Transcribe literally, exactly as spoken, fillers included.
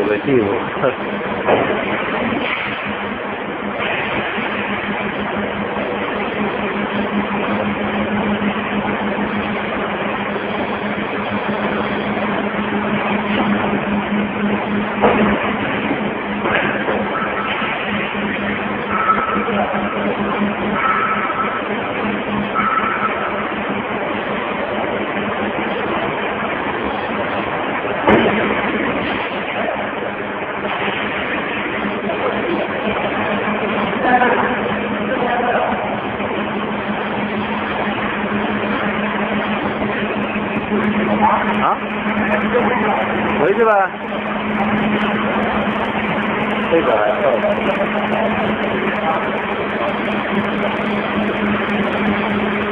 个地步。啊，回去吧。这个还够。